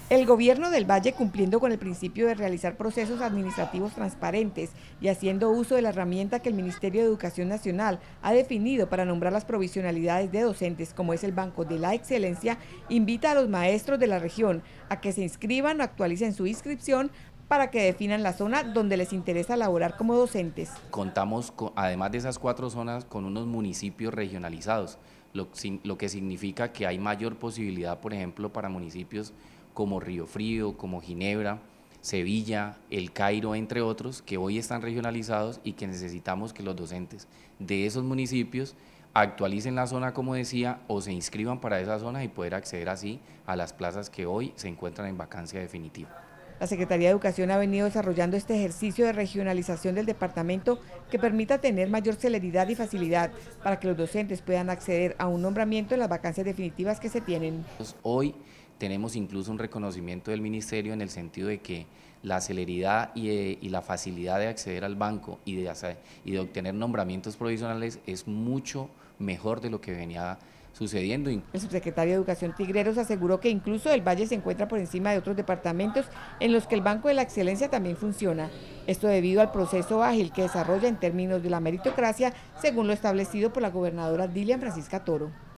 El gobierno del Valle, cumpliendo con el principio de realizar procesos administrativos transparentes y haciendo uso de la herramienta que el Ministerio de Educación Nacional ha definido para nombrar las provisionalidades de docentes, como es el Banco de la Excelencia, invita a los maestros de la región a que se inscriban o actualicen su inscripción para que definan la zona donde les interesa laborar como docentes. Contamos, además de esas 4 zonas, con unos municipios regionalizados, lo que significa que hay mayor posibilidad, por ejemplo, para municipios como Río Frío, como Ginebra, Sevilla, El Cairo, entre otros, que hoy están regionalizados y que necesitamos que los docentes de esos municipios actualicen la zona, como decía, o se inscriban para esa zona y poder acceder así a las plazas que hoy se encuentran en vacancia definitiva. La Secretaría de Educación ha venido desarrollando este ejercicio de regionalización del departamento que permita tener mayor celeridad y facilidad para que los docentes puedan acceder a un nombramiento en las vacancias definitivas que se tienen. Hoy tenemos incluso un reconocimiento del Ministerio en el sentido de que la celeridad y la facilidad de acceder al banco y de obtener nombramientos provisionales es mucho mejor de lo que venía sucediendo. El subsecretario de Educación Tigreros aseguró que incluso el Valle se encuentra por encima de otros departamentos en los que el Banco de la Excelencia también funciona. Esto debido al proceso ágil que desarrolla en términos de la meritocracia, según lo establecido por la gobernadora Dilian Francisca Toro.